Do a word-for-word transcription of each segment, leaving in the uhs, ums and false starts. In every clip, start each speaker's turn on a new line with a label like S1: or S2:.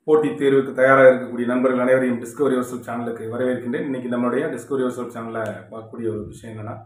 S1: போட்டித் தேர்வுக்கு தயாராக இருக்கக்கூடிய நண்பர்கள் அனைவரையும் டிஸ்கவரி யுவர்செல்ஃப் சேனலுக்கு வரவேற்கின்றேன். இன்னைக்கு நம்மளுடைய டிஸ்கவரி யுவர்செல்ஃப் சேனலில் பார்க்கக்கூடிய ஒரு விஷயம் என்னன்னா,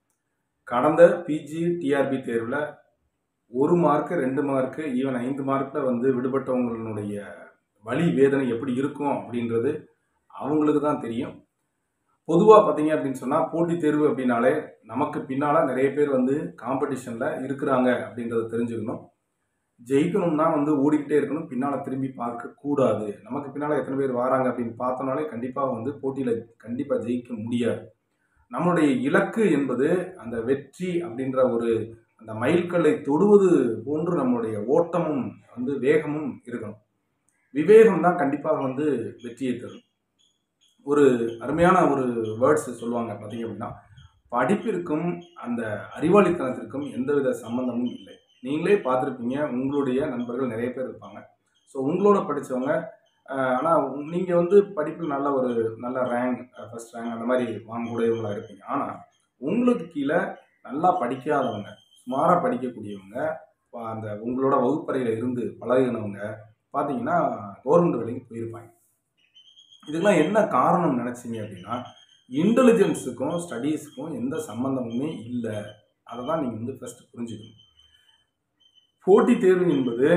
S1: கடந்த பிஜி டிஆர்பி தேர்வில் ஒரு மார்க்கு ரெண்டு மார்க்கு ஈவன் ஐந்து மார்க்கில் வந்து விடுபட்டவங்களுடைய வலி வேதனை எப்படி இருக்கும் அப்படின்றது அவங்களுக்கு தான் தெரியும். பொதுவாக பார்த்தீங்க அப்படின்னு சொன்னால், போட்டித் தேர்வு அப்படின்னாலே நமக்கு பின்னால் நிறைய பேர் வந்து காம்படிஷனில் இருக்கிறாங்க அப்படின்றத தெரிஞ்சுக்கணும். ஜெயிக்கணும்னா வந்து ஓடிக்கிட்டே இருக்கணும், பின்னால் திரும்பி பார்க்கக்கூடாது. நமக்கு பின்னால் எத்தனை பேர் வராங்க அப்படின்னு பார்த்தோம்னாலே கண்டிப்பாக வந்து போட்டியில் கண்டிப்பாக ஜெயிக்க முடியாது. நம்மளுடைய இலக்கு என்பது அந்த வெற்றி அப்படின்ற ஒரு அந்த மைல்கல்லை தொடுவது போன்று நம்மளுடைய ஓட்டமும் வந்து வேகமும் இருக்கணும். விவேகம் தான் கண்டிப்பாக வந்து வெற்றியை தரும். ஒரு அருமையான ஒரு வேர்ட்ஸ் சொல்லுவாங்க பார்த்தீங்க அப்படின்னா, படிப்பிற்கும் அந்த அறிவாளித்தனத்திற்கும் எந்தவித சம்பந்தமும் இல்லை. நீங்களே பார்த்துருப்பீங்க, உங்களுடைய நண்பர்கள் நிறைய பேர் இருப்பாங்க. ஸோ உங்களோட படித்தவங்க, ஆனால் நீங்கள் வந்து படிப்பில் நல்ல ஒரு நல்ல ரேங்க், ஃபஸ்ட் ரேங்க் அந்த மாதிரி வாங்கக்கூடியவங்களாக இருப்பீங்க. ஆனால் உங்களுக்கு கீழே நல்லா படிக்காதவங்க, சுமாராக படிக்கக்கூடியவங்க, அந்த உங்களோட வகுப்பறையில் இருந்து பழகினவங்க பார்த்தீங்கன்னா கவர்மெண்ட் வேலைக்கு போயிருப்பாங்க. இதுக்கெல்லாம் என்ன காரணம் நினச்சிங்க அப்படின்னா, இன்டெலிஜென்ஸுக்கும் ஸ்டடீஸுக்கும் எந்த சம்மந்தமுமே இல்லை. அதை தான் நீங்கள் வந்து ஃபஸ்ட்டு புரிஞ்சுக்கணும். போட்டித் தேர்வு என்பது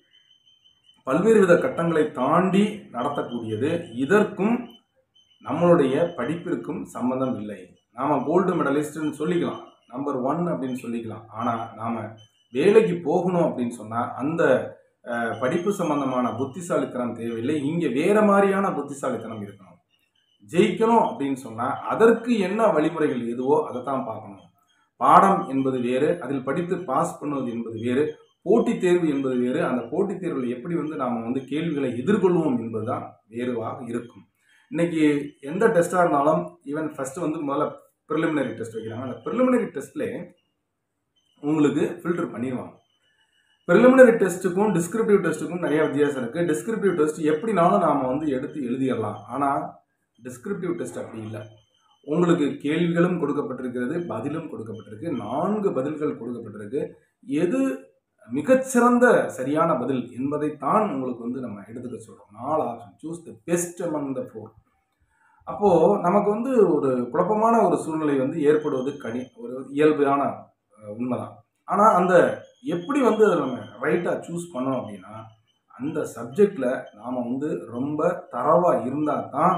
S1: பல்வேறு வித கட்டங்களை தாண்டி நடத்தக்கூடியது. இதற்கும் நம்மளுடைய படிப்பிற்கும் சம்பந்தம் இல்லை. நாம் கோல்டு மெடலிஸ்ட்னு சொல்லிக்கலாம், நம்பர் ஒன் அப்படின்னு சொல்லிக்கலாம். ஆனால் நாம் வேலைக்கு போகணும் அப்படின்னு சொன்னால் அந்த படிப்பு சம்பந்தமான புத்திசாலித்தனம் தேவையில்லை. இங்கே வேறு மாதிரியான புத்திசாலித்தனம் இருக்கணும். ஜெயிக்கணும் அப்படின்னு சொன்னால் அதற்கு என்ன வழிமுறைகள் எதுவோ அதை தான் பார்க்கணும். பாடம் என்பது வேறு, அதில் படித்து பாஸ் பண்ணுவது என்பது வேறு, போட்டித் தேர்வு என்பது வேறு. அந்த போட்டித் தேர்வில் எப்படி வந்து நாம் வந்து கேள்விகளை எதிர்கொள்வோம் என்பது தான் வேறுவாக இருக்கும். இன்னைக்கு எந்த டெஸ்ட்டாக இருந்தாலும் ஈவன் ஃபஸ்ட்டு வந்து முதல்ல ப்ரிலிமினரி டெஸ்ட் வைக்கிறாங்க. அந்த ப்ரிலிமினரி டெஸ்ட்லேயே உங்களுக்கு ஃபில்டர் பண்ணிடுவாங்க. ப்ரிலிமினரி டெஸ்ட்டுக்கும் டிஸ்கிரிப்டிவ் டெஸ்ட்டுக்கும் நிறைய வித்தியாசம் இருக்குது. டிஸ்கிரிப்டிவ் டெஸ்ட் எப்படினாலும் நாம் வந்து எடுத்து எழுதிடலாம். ஆனால் டிஸ்கிரிப்டிவ் டெஸ்ட் அப்படி இல்லை. உங்களுக்கு கேள்விகளும் கொடுக்கப்பட்டிருக்கிறது, பதிலும் கொடுக்கப்பட்டிருக்கு. நான்கு பதில்கள் கொடுக்கப்பட்டிருக்கு. எது மிகச்சிறந்த சரியான பதில் என்பதைத்தான் உங்களுக்கு வந்து நம்ம எடுத்துக்க சொல்கிறோம். நாலு option, choose the best among the four. அப்போது நமக்கு வந்து ஒரு குழப்பமான ஒரு சூழ்நிலை வந்து ஏற்படுவது கடி ஒரு இயல்பான உண்மைதான். ஆனால் அந்த எப்படி வந்து நம்ம ரைட்டாக சூஸ் பண்ணோம் அப்படின்னா, அந்த சப்ஜெக்டில் நாம் வந்து ரொம்ப தரவாக இருந்தால் தான்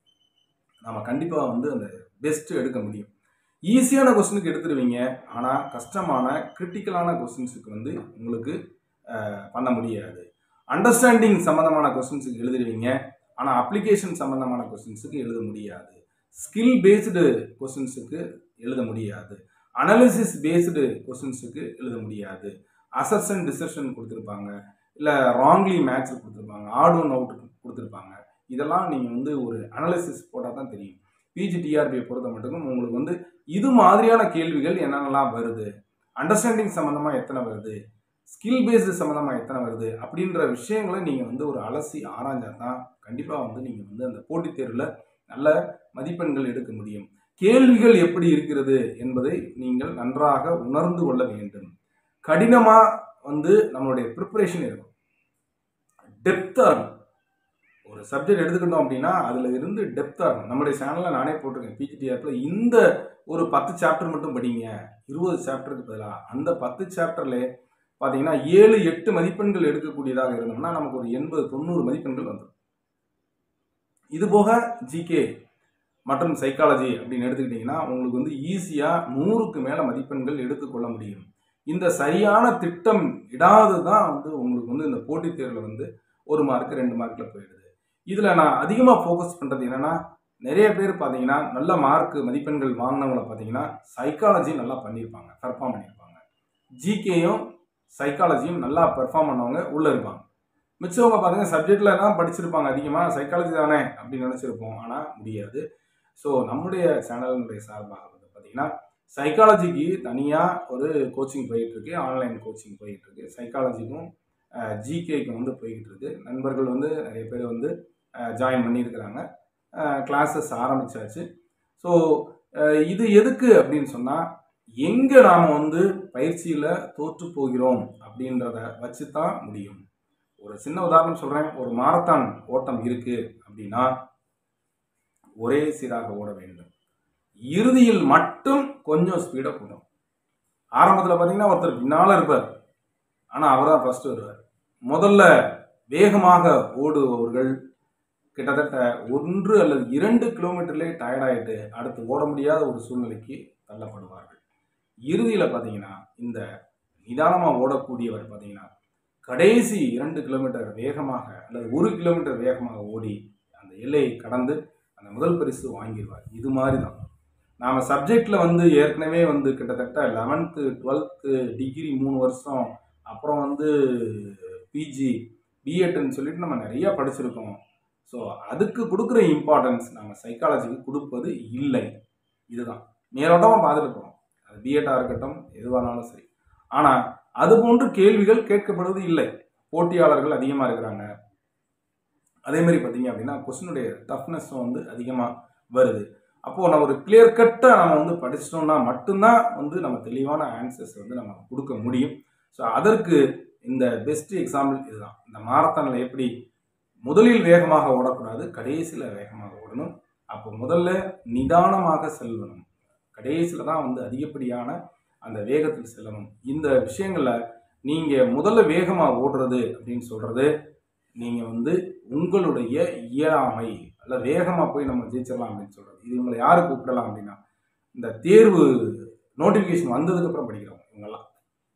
S1: நம்ம கண்டிப்பாக வந்து அந்த பெஸ்ட்டு எடுக்க முடியும். ஈஸியான கொஸ்டினுக்கு எடுத்துருவீங்க, ஆனால் கஷ்டமான கிரிட்டிக்கலான கொஸ்டின்ஸுக்கு வந்து உங்களுக்கு பண்ண முடியாது. அண்டர்ஸ்டாண்டிங் சம்மந்தமான கொஸ்டின்ஸுக்கு எழுதுருவீங்க, ஆனால் அப்ளிகேஷன் சம்மந்தமான கொஸ்டின்ஸுக்கு எழுத முடியாது. ஸ்கில் பேஸ்டு கொஸ்டின்ஸுக்கு எழுத முடியாது. அனாலிசிஸ் பேஸ்டு கொஸ்டின்ஸுக்கு எழுத முடியாது. அசர்ஷன் டிசர்ஷன் கொடுத்துருப்பாங்க, இல்லை ராங்லி மேட்ச் கொடுத்துருப்பாங்க, ஆட் ஒன் அவுட் கொடுத்துருப்பாங்க. இதெல்லாம் நீங்கள் வந்து ஒரு அனாலிசிஸ் போட்டால் தான் தெரியும். பிஜி டிஆர்பியை பொறுத்த மட்டும் உங்களுக்கு வந்து இது மாதிரியான கேள்விகள் என்னென்னலாம் வருது, அண்டர்ஸ்டாண்டிங் சம்மந்தமாக எத்தனை வருது, ஸ்கில் பேஸ்டு சம்மந்தமாக எத்தனை வருது அப்படின்ற விஷயங்களை நீங்கள் வந்து ஒரு அலசி ஆராய்ஞ்சால் தான் கண்டிப்பாக வந்து நீங்கள் வந்து அந்த போட்டித் தேர்வில் நல்ல மதிப்பெண்கள் எடுக்க முடியும். கேள்விகள் எப்படி இருக்கிறது என்பதை நீங்கள் நன்றாக உணர்ந்து கொள்ள வேண்டும். கடினமாக வந்து நம்மளுடைய ப்ரிப்பரேஷன் இருக்கும், டெப்த்தாக இருக்கும். ஒரு சப்ஜெக்ட் எடுத்துக்கிட்டோம் அப்படின்னா அதில் இருந்து டெப்த்தாக இருக்கும். நம்மளுடைய சேனலில் நானே போட்டிருக்கேன், பிஜிடிஆர்பில் இந்த ஒரு பத்து சாப்டர் மட்டும் படிங்க, இருபது சாப்டருக்கு பதிலாக அந்த பத்து சாப்டர்லேயே பார்த்தீங்கன்னா ஏழு எட்டு மதிப்பெண்கள் எடுக்கக்கூடியதாக இருந்தோம்னா நமக்கு ஒரு எண்பது தொண்ணூறு மதிப்பெண்கள் வந்துடும். இது போக ஜிகே மற்றும் சைக்காலஜி அப்படின்னு எடுத்துக்கிட்டிங்கன்னா உங்களுக்கு வந்து ஈஸியாக நூறுக்கு மேலே மதிப்பெண்கள் எடுத்துக்கொள்ள முடியும். இந்த சரியான திட்டம் இடாது தான் வந்து உங்களுக்கு வந்து இந்த போட்டித் தேர்வில் வந்து ஒரு மார்க்கு ரெண்டு மார்க்கில் போயிடுது. இதில் நான் அதிகமாக ஃபோக்கஸ் பண்ணுறது என்னென்னா, நிறைய பேர் பார்த்தீங்கன்னா நல்ல மார்க்கு மதிப்பெண்கள் வாங்கினவங்கள பார்த்தீங்கன்னா சைக்காலஜி நல்லா பண்ணியிருப்பாங்க, பெர்ஃபார்ம் பண்ணியிருப்பாங்க. ஜிகேயும் சைக்காலஜியும் நல்லா பெர்ஃபார்ம் பண்ணவங்க உள்ளே இருப்பாங்க. மிச்சவங்க பார்த்தீங்கன்னா சப்ஜெக்டில் தான் படிச்சிருப்பாங்க, அதிகமாக சைக்காலஜி தானே அப்படின்னு நினச்சிருப்போம், ஆனால் முடியாது. ஸோ நம்முடைய சேனலினுடைய சார்பாக வந்து பார்த்தீங்கன்னா சைக்காலஜிக்கு தனியாக ஒரு கோச்சிங் போயிட்டுருக்கு, ஆன்லைன் கோச்சிங் போயிட்டுருக்கு. சைக்காலஜிக்கும் ஜிகேக்கும் வந்து போய்கிட்டு இருக்கு. நண்பர்கள் வந்து நிறைய பேர் வந்து ஜாயின் பண்ணியிருக்கிறாங்க, கிளாஸஸ் ஆரம்பித்தாச்சு. ஸோ இது எதுக்கு அப்படின்னு சொன்னால், எங்கே நாம் வந்து பயிற்சியில் தோற்று போகிறோம் அப்படின்றத வச்சு தான் முடியும். ஒரு சின்ன உதாரணம் சொல்கிறேன். ஒரு மாரத்தான் ஓட்டம் இருக்குது அப்படின்னா ஒரே சீராக ஓட வேண்டும். இறுதியில் மட்டும் கொஞ்சம் ஸ்பீடாக போடும். ஆரம்பத்தில் பார்த்தீங்கன்னா ஒருத்தர் பின்னால் இருப்பார், ஆனால் அவர் தான் ஃபர்ஸ்ட் வருவார். முதல்ல வேகமாக ஓடுபவர்கள் கிட்டத்தட்ட ஒன்று அல்லது இரண்டு கிலோமீட்டர்லேயே டயர்டாயிட்டு அடுத்து ஓட முடியாத ஒரு சூழ்நிலைக்கு தள்ளப்படுவார்கள். இறுதியில் பார்த்தீங்கன்னா இந்த நிதானமாக ஓடக்கூடியவர் பார்த்தீங்கன்னா கடைசி இரண்டு கிலோமீட்டர் வேகமாக அல்லது ஒரு கிலோமீட்டர் வேகமாக ஓடி அந்த எல்லையை கடந்து அந்த முதல் பரிசு வாங்கிடுவார். இது மாதிரி தான் நாம் சப்ஜெக்டில் வந்து ஏற்கனவே வந்து கிட்டத்தட்ட லெவன்த்து டுவெல்த்து டிகிரி மூணு வருஷம் அப்புறம் வந்து பிஜி பிஎட்னு சொல்லிட்டு நம்ம நிறையா படிச்சிருக்கோம். ஸோ அதுக்கு கொடுக்குற இம்பார்ட்டன்ஸ் நம்ம சைக்காலஜிக்கு கொடுப்பது இல்லை. இதுதான் மேலோட்டமாக பார்த்துட்டு போகிறோம். அது பிஎட்டாக இருக்கட்டும் எதுவானாலும் சரி. ஆனால் அது போன்று கேள்விகள் கேட்கப்படுவது இல்லை. போட்டியாளர்கள் அதிகமாக இருக்கிறாங்க. அதே மாதிரி பார்த்தீங்க அப்படின்னா கொஸ்டினுடைய டஃப்னஸும் வந்து அதிகமாக வருது. அப்போது நம்ம ஒரு கிளியர் கட்டாக நம்ம வந்து படிச்சிட்டோம்னா மட்டும்தான் வந்து நம்ம தெளிவான ஆன்சர்ஸ் வந்து நம்ம கொடுக்க முடியும். ஸோ அதற்கு இந்த பெஸ்ட் எக்ஸாம்பிள் இதுதான். இந்த மாரத்தானில் எப்படி முதலில் வேகமாக ஓடக்கூடாது, கடைசியில் வேகமாக ஓடணும். அப்போ முதல்ல நிதானமாக செல்லணும், கடைசியில் தான் வந்து அதிகப்படியான அந்த வேகத்தில் செல்லணும். இந்த விஷயங்களில் நீங்கள் முதல்ல வேகமாக ஓடுறது அப்படின்னு சொல்கிறது நீங்கள் வந்து உங்களுடைய இயலாமை அல்ல வேகமாக போய் நம்ம ஜெயிச்சிடலாம் அப்படின்னு சொல்கிறது. இது இவங்களை யாரு கூப்பிடலாம் அப்படின்னா இந்த தேர்வு நோட்டிஃபிகேஷன் வந்ததுக்கப்புறம் படிக்கிறவங்க. இவங்கெல்லாம்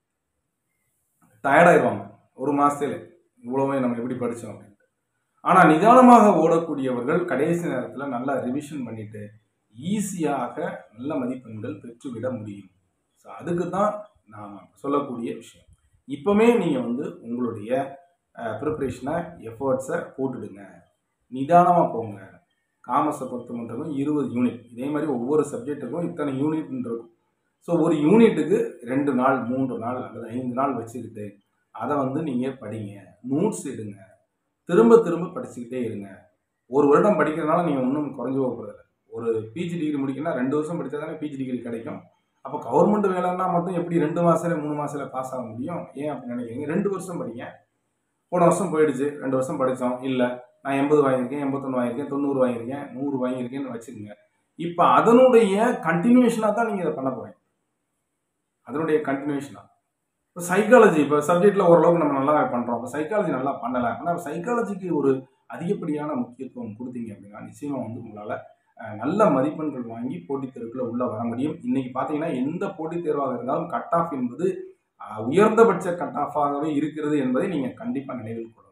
S1: டயர்டாயிடுவாங்க ஒரு மாதத்துல இவ்வளோவே நம்ம எப்படி படித்தோம் அப்படின்ட்டு. ஆனால் நிதானமாக ஓடக்கூடியவர்கள் கடைசி நேரத்தில் நல்லா ரிவிஷன் பண்ணிவிட்டு ஈஸியாக நல்ல மதிப்பெண்கள் பெற்றுவிட முடியும். ஸோ அதுக்கு தான் நாம் சொல்லக்கூடிய விஷயம். இப்போவே நீங்கள் வந்து உங்களுடைய ப்ரிப்ரேஷனை எஃபர்ட்ஸை போட்டுடுங்க, நிதானமாக போங்க. காமர்ஸை பொறுத்த மட்டும் இருபது யூனிட், இதே மாதிரி ஒவ்வொரு சப்ஜெக்ட்டுக்கும் இத்தனை யூனிட்னு இருக்கும். ஸோ ஒரு யூனிட்டுக்கு ரெண்டு நாள் மூன்று நாள் அல்லது ஐந்து நாள் வச்சுக்கிட்டு அதை வந்து நீங்கள் படிங்க, நோட்ஸ் எடுங்க, திரும்ப திரும்ப படிச்சுக்கிட்டே இருங்க. ஒரு வருடம் படிக்கிறதுனால நீங்கள் ஒன்றும் குறைஞ்சி போகிறதில்ல. ஒரு பிஜி டிகிரி முடிக்கணும்னா ரெண்டு வருஷம் படித்தா தானே பிஜி டிகிரி கிடைக்கும். அப்போ கவர்மெண்ட் வேலைன்னா மட்டும் எப்படி ரெண்டு மாதத்துல மூணு மாதத்தில் பாஸ் ஆக முடியும்? ஏன் அப்படின்னு நினைக்கிறீங்க? ரெண்டு வருஷம் படிங்க. போன வருஷம் போயிடுச்சு, ரெண்டு வருஷம் படித்தோம், இல்லை நான் எண்பது வாங்கியிருக்கேன், எண்பத்தொன்று வாங்கியிருக்கேன், தொண்ணூறு வாங்கியிருக்கேன், நூறு வாங்கியிருக்கேன்னு வச்சுக்கோங்க. இப்போ அதனுடைய கண்டினியூஷனாக தான் நீங்கள் இதை பண்ண போகிறீங்க. அதனுடைய கண்டினியூஷனாக இப்போ சைக்காலஜி இப்போ சப்ஜெக்டில் ஓரளவுக்கு நம்ம நல்லா பண்ணுறோம். இப்போ சைக்காலஜி நல்லா பண்ணலை ஆனால் சைக்காலஜிக்கு ஒரு அதிகப்படியான முக்கியத்துவம் கொடுத்தீங்க அப்படின்னா நிச்சயமாக வந்து உங்களால் நல்ல மதிப்பெண்கள் வாங்கி போட்டித் தேர்வுக்குள்ள உள்ளே வர முடியும். இன்றைக்கி பார்த்தீங்கன்னா எந்த போட்டித் தேர்வாக இருந்தாலும் கட் ஆஃப் என்பது உயர்ந்தபட்ச கட் ஆஃபாகவே இருக்கிறது என்பதை நீங்கள் கண்டிப்பாக நினைவில் கொள்ளணும்.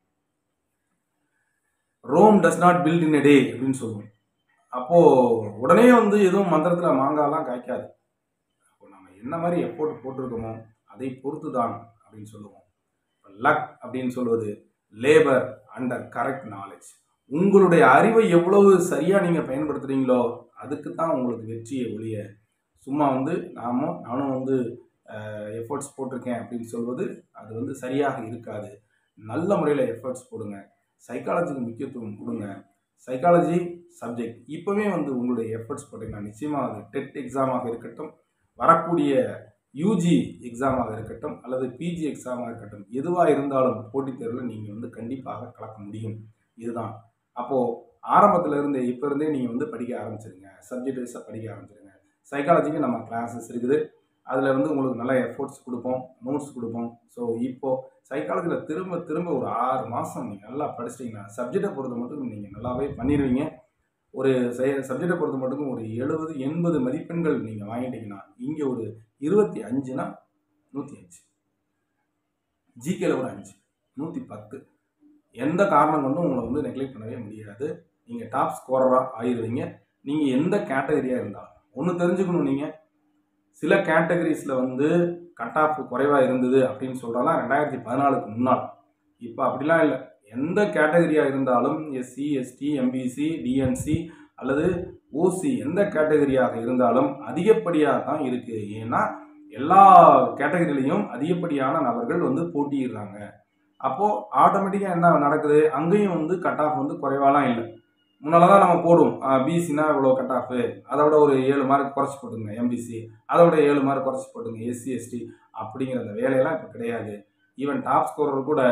S1: Rome does not build in a day அப்படின்னு சொல்லுவோம். அப்போது உடனே வந்து எதுவும் மந்திரத்தில் மாங்காலாம் காய்க்காது. அப்போ நம்ம என்ன மாதிரி எஃபோர்ட் போட்டிருக்கோமோ அதை பொறுத்து தான் அப்படின்னு சொல்லுவோம். லக் அப்படின்னு சொல்வது லேபர் அண்டர் கரெக்ட் நாலேஜ். உங்களுடைய அறிவை எவ்வளவு சரியாக நீங்கள் பயன்படுத்துகிறீங்களோ அதுக்கு தான் உங்களுக்கு வெற்றியை ஒழிய சும்மா வந்து நாமும் நானும் வந்து எஃபர்ட்ஸ் போட்டிருக்கேன் அப்படின்னு சொல்வது அது வந்து சரியாக இருக்காது. நல்ல முறையில் எஃபர்ட்ஸ் போடுங்க, சைக்காலஜிக்கு முக்கியத்துவம் கொடுங்க. சைக்காலஜி சப்ஜெக்ட் இப்போவே வந்து உங்களுடைய எஃபர்ட்ஸ் போட்டிங்கன்னா நிச்சயமாக அது டெட் எக்ஸாமாக இருக்கட்டும், வரக்கூடிய யூஜி எக்ஸாமாக இருக்கட்டும் அல்லது பிஜி எக்ஸாமாக இருக்கட்டும், எதுவாக இருந்தாலும் போட்டித் தேர்வில் நீங்கள் வந்து கண்டிப்பாக கலக்க முடியும். இதுதான். அப்போது ஆரம்பத்தில் இருந்து இப்போ இருந்தே நீங்கள் வந்து படிக்க ஆரம்பிச்சிருங்க, சப்ஜெக்ட் வைஸாக படிக்க ஆரம்பிச்சிருங்க. சைக்காலஜிக்கு நம்ம கிளாஸஸ் இருக்குது, அதில் வந்து உங்களுக்கு நல்லா எஃபோர்ட்ஸ் கொடுப்போம், நோட்ஸ் கொடுப்போம். ஸோ இப்போது சைக்காலஜியில் திரும்ப திரும்ப ஒரு ஆறு மாதம் நீங்கள் நல்லா படிச்சிட்டிங்கன்னா சப்ஜெக்டை பொறுத்த மட்டும் நீங்கள் நல்லாவே பண்ணிடுவீங்க. ஒரு சப்ஜெக்டை பொறுத்த மட்டும் ஒரு எழுபது எண்பது மதிப்பெண்கள் நீங்கள் வாங்கிட்டீங்கன்னா இங்கே ஒரு இருபத்தி அஞ்சுனா நூற்றி அஞ்சு, ஜிகேல ஒரு அஞ்சு, நூற்றி பத்து. எந்த காரணம் கொண்டும் உங்களை வந்து நெக்லெக்ட் பண்ணவே முடியாது. நீங்கள் டாப் ஸ்கோரராக ஆயிடுவீங்க. நீங்கள் எந்த கேட்டகரியாக இருந்தாலும் ஒன்று தெரிஞ்சுக்கணும். நீங்கள் சில கேட்டகரிஸில் வந்து கட் ஆஃப் குறைவாக இருந்தது அப்படின்னு சொல்கிறாலாம் ரெண்டாயிரத்தி பதினாலுக்கு முன்னால். இப்போ அப்படிலாம் இல்லை. எந்த கேட்டகரியாக இருந்தாலும் எஸ்சி எஸ்டி எம்பிசி டிஎன்சி அல்லது ஓசி எந்த கேட்டகரியாக இருந்தாலும் அதிகப்படியாக தான் இருக்குது. ஏன்னா எல்லா கேட்டகரியிலையும் அதிகப்படியான நபர்கள் வந்து போட்டியிடுறாங்க. அப்போது ஆட்டோமேட்டிக்காக என்ன நடக்குது, அங்கேயும் வந்து கட் ஆஃப் வந்து குறைவாலாம் இல்லை. முன்னால் தான் நம்ம போடுவோம் பிசினா இவ்வளோ கட் ஆஃபு, அதை விட ஒரு ஏழு மார்க் குறைச்சி போட்டுங்க, எம்பிசி அதை விட ஏழு மார்க் குறைச்சி போட்டுங்க, எஸ்சி எஸ்டி அப்படிங்கிற அந்த வேலையெல்லாம் இப்போ கிடையாது. ஈவன் டாப் ஸ்கோரர் கூட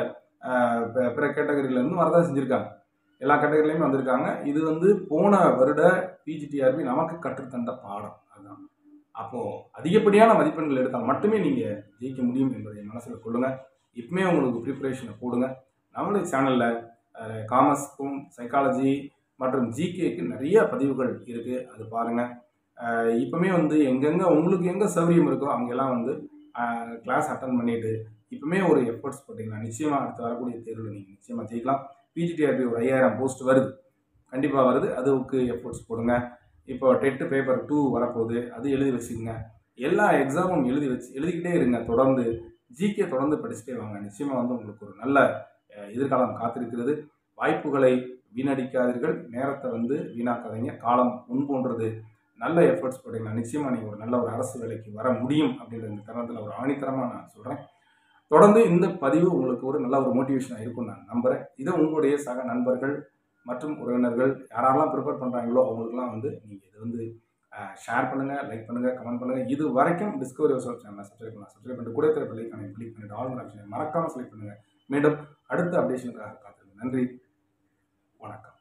S1: பிற கேட்டகரியிலேருந்து வரதான் செஞ்சுருக்காங்க. எல்லா கேட்டகரிலையுமே வந்திருக்காங்க. இது வந்து போன வருட பிஜிடிஆர்பி நமக்கு கற்றுத்தந்த பாடம். அதுதான். அப்போது அதிகப்படியான மதிப்பெண்கள் எடுத்தால் மட்டுமே நீங்கள் ஜெயிக்க முடியும் என்பதை மனசில் கொள்ளுங்கள். இப்பவுமே உங்களுக்கு ப்ரிப்பரேஷனை போடுங்க. நம்மளுடைய சேனலில் காமர்ஸ்க்கும் சைக்காலஜி மற்றும் ஜிகேக்கு நிறைய பதிவுகள் இருக்குது. அது பாருங்கள். இப்போவுமே வந்து எங்கெங்கே உங்களுக்கு எங்கே சௌகரியம் இருக்கோ அங்கெல்லாம் வந்து கிளாஸ் அட்டன் பண்ணிவிட்டு இப்போவுமே ஒரு எஃபர்ட்ஸ் போட்டிங்கன்னா நிச்சயமாக அடுத்து வரக்கூடிய தேர்வில் நீங்கள் நிச்சயமாக ஜெயிக்கலாம். பிஜிடிஆர்பி ஒரு ஐயாயிரம் போஸ்ட் வருது, கண்டிப்பாக வருது. அதுக்கு எஃபர்ட்ஸ் போடுங்க. இப்போ டெட்டு பேப்பர் டூ வரப்போகுது, அது எழுதி வச்சுக்கோங்க. எல்லா எக்ஸாமும் எழுதி வச்சு எழுதிக்கிட்டே இருங்க. தொடர்ந்து ஜிகே தொடர்ந்து படிச்சுட்டே வாங்க. நிச்சயமாக வந்து உங்களுக்கு ஒரு நல்ல எதிர்காலம் காத்திருக்கிறது. வாய்ப்புகளை வீணடிக்காதீர்கள், நேரத்தை வந்து வீணாக்காதீங்க. காலம் முன் போன்றது. நல்ல எஃபர்ட்ஸ் போட்டிங்கன்னா நிச்சயமாக நீங்கள் ஒரு நல்ல ஒரு அரசு வேலைக்கு வர முடியும் அப்படின்ற இந்த தருணத்தில் ஒரு ஆணித்தரமாக நான் சொல்கிறேன். தொடர்ந்து இந்த பதிவு உங்களுக்கு ஒரு நல்ல ஒரு மோட்டிவேஷனாக இருக்கும்னு நான் நம்புகிறேன். இதை உங்களுடைய சக நண்பர்கள் மற்றும் உறவினர்கள் யாரெல்லாம் ப்ரிப்பேர் பண்ணுறாங்களோ அவங்களுக்குலாம் வந்து நீங்கள் இதை வந்து ஷேர் பண்ணுங்கள், லைக் பண்ணுங்கள், கமெண்ட் பண்ணுங்கள். இது வரைக்கும் டிஸ்கவரி யுவர் செல்ஃப் சேனலை சப்ஸ்கிரைப் பண்ணலாம். சப்ஸ்கிரைப் பண்ணிட்டு கூட இருக்கிற பெல்லைக்கான கிளிக் பண்ணிட்டு ஆல் ஆப்ஷனை மறக்காமல் செலக்ட் பண்ணுங்கள். மீண்டும் அடுத்த அப்டேஷனுக்காக காத்திருங்க. நன்றி, வணக்கம்.